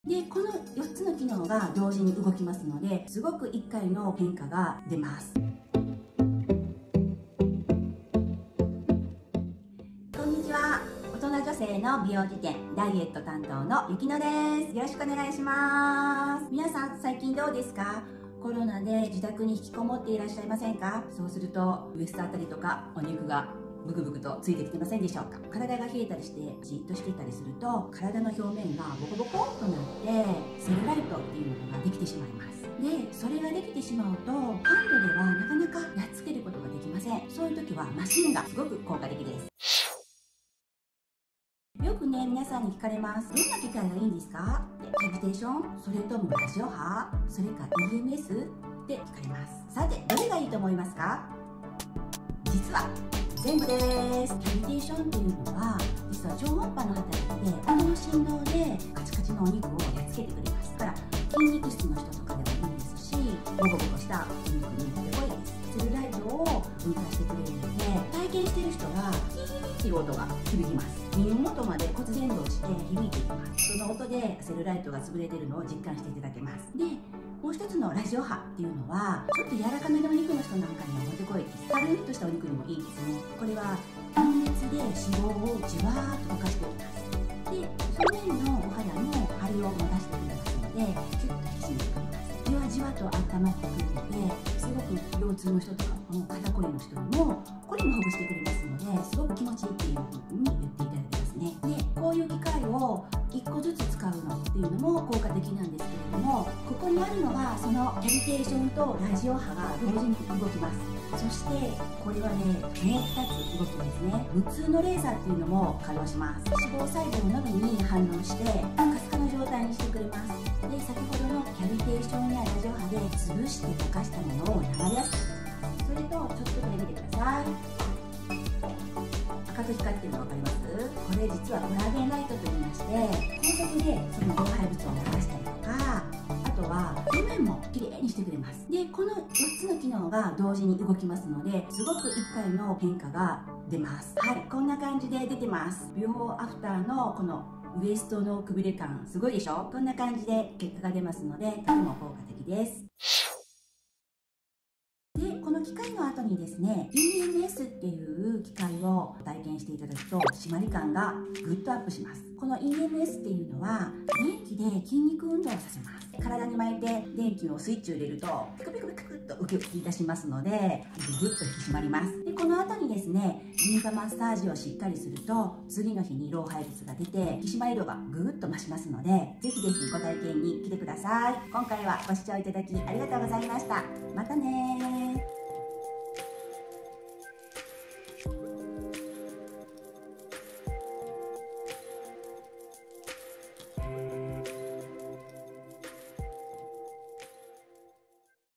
でこの4つの機能が同時に動きますので、すごく1回の変化が出ます。こんにちは。大人女性の美容事典ダイエット担当のゆきのです。よろしくお願いします。皆さん最近どうですか？コロナで自宅に引きこもっていらっしゃいませんか？そうするとウエストあたりとかお肉がブクブクとついてきてませんでしょうか？体が冷えたりしてじっとしていたりすると、体の表面がボコボコっとなってセルライトっていうのができてしまいます。でそれができてしまうとハンドではなかなかやっつけることができません。そういう時はマシンがすごく効果的です。よくね、皆さんに聞かれます。どんな機械がいいんですか？キャビテーション、それともラジオ波、それか EMS って聞かれます。さて、どれがいいと思いますか？実は全部です。キャビテーションっていうのは実は超音波の働きでこの振動でカチカチのお肉をやっつけてくれます。だから筋肉質の人とかでもいいですし、ボコボコしたお肉にもってこいです。セルライトを分解してくれるので、体験してる人がキーッていう音が響きます。耳元まで骨伝導して響いていきます。その音でセルライトが潰れているのを実感していただけます。でもう一つのラジオ波っていうのはちょっと柔らかめのお肉の人なんかにはもってこいです。軽っとしたお肉にもいいですね。これは温熱で脂肪をじわーっと溶かしていきます。で表面のお肌の張りを持たせてくれますので、キュッと引き締めてくれます。じわじわと温まってくるので、すごく腰痛の人とかも肩こりの人にもこれもほぐしてくれますので、すごく気持ちいいっていうふうに言っていただけますね。でこういう機械を1個ずつ使うのっていうのも効果的なんですけれども、ここにあるのがそのキャビテーションとラジオ波が同時に動きます。そしてこれはね、もう2つ動くんですね。無痛のレーザーっていうのも稼働します。脂肪細胞のみに反応してカスカの状態にしてくれます。で先ほどのキャビテーションやラジオ波で潰して溶かしたものを流れやすくします。それとちょっとこれ見てください。赤く光ってるの分かります？これ実はコラーゲンライトといいまして、高速でその老廃物を流したりとか、あとは表面もきれいにしてくれます。でこの4つの機能が同時に動きますので、すごく1回の変化が出ます。はい、こんな感じで出てます。ビフォーアフターのこのウエストのくびれ感すごいでしょ？こんな感じで結果が出ますので、とても効果的です。でこの機械の後にですね、 EMS っていう機械を体験していただくと締まり感がぐっとアップします。この EMS っていうのは電気で筋肉運動をさせます。体に巻いて電気をスイッチを入れるとピクピクピクっと動き出しますので、ぐっと引き締まります。でこの後にですね、リンパマッサージをしっかりすると次の日に老廃物が出て引き締まり度がぐっと増しますので、ぜひぜひご体験に来てください。今回はご視聴いただきありがとうございました。またねー。